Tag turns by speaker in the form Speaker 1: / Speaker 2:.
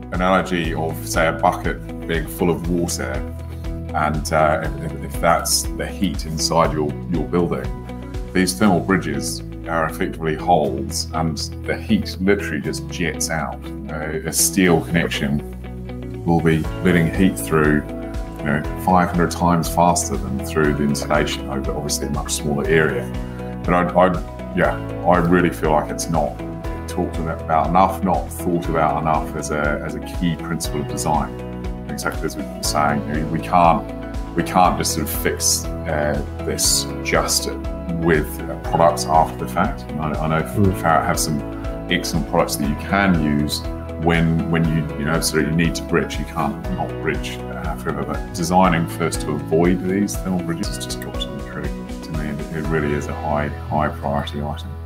Speaker 1: analogy of, say, a bucket being full of water, and if that's the heat inside your building, these thermal bridges are effectively holes, and the heat literally just jets out. A steel connection will be letting heat through 500 times faster than through the insulation over obviously a much smaller area. But I really feel like it's not talked about enough, not thought about enough as a key principle of design. Exactly as we were saying, we can't just sort of fix this just with products after the fact. I know Farratt have some excellent products that you can use when you absolutely need to bridge. You can't not bridge forever, but designing first to avoid these thermal bridges has just got to be critical to me. It really is a high priority item.